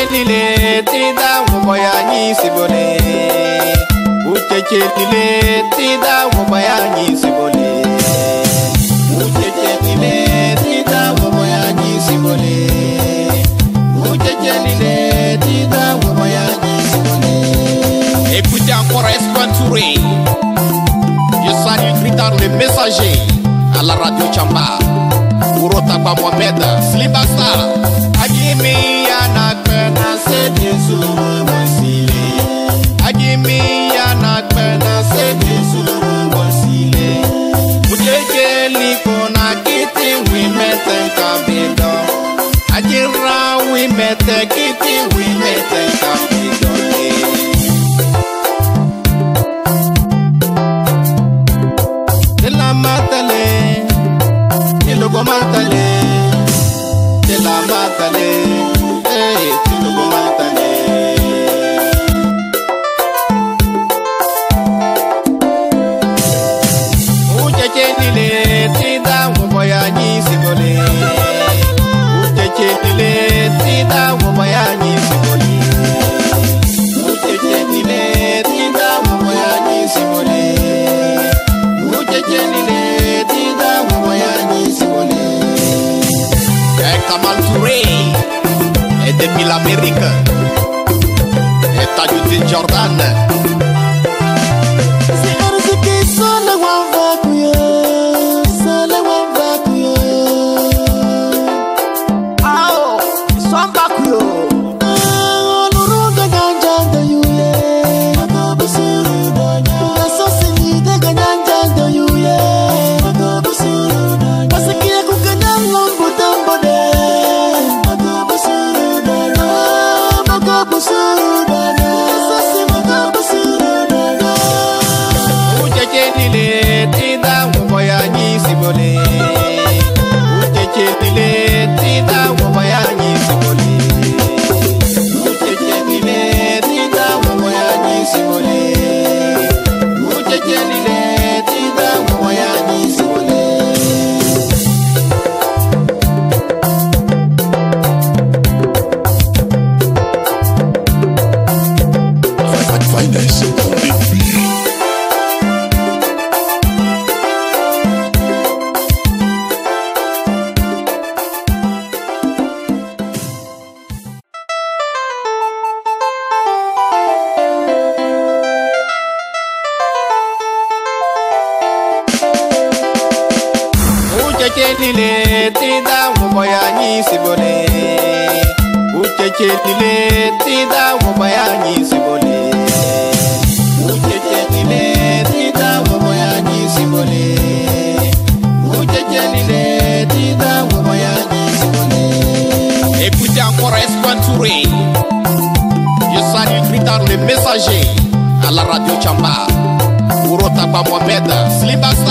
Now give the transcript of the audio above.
Uchechelile tida wabayani sibole. Uchechelile tida wabayani sibole. Uchechelile tida wabayani sibole. Uchechelile tida wabayani sibole. Écoutez encore Tadjou-dine Toure. Je salue Gritar le messager à la radio Chamba. Urotaba Mohamed, Slibasta. Agimi anakpena se Jesu wasile. Agimi anakpena se Jesu wasile. Ujeje likona kiti wimete kabido. Ajira wimete kiti wimete kabido. De la matale, de logo matale. De la matale, de logo matale. Uchechelile tida wabayani sibole. Uchechelile tida wabayani sibole. Uchechelile tida wabayani sibole. Uchechelile tida wabayani sibole. Kamal Touré et depuis l'Amérique et Tadjou-dine Toure. Uchechelile tida wabayani sibole. Uchechelile tida wabayani sibole. Uchechelile tida wabayani sibole. Uchechelile tida wabayani sibole. Finesse on les filles. Uchechelile tida wabayani sibole. Uchechelile tida wabayani sibole. Uchechelile tida wabayani sibole. Uchechelile tida wabayani sibole. Écoutez encore Tadjou-dine Toure. Je salue Gritar le messager à la radio Chamba. Urotaba Mohamed, Slibasta.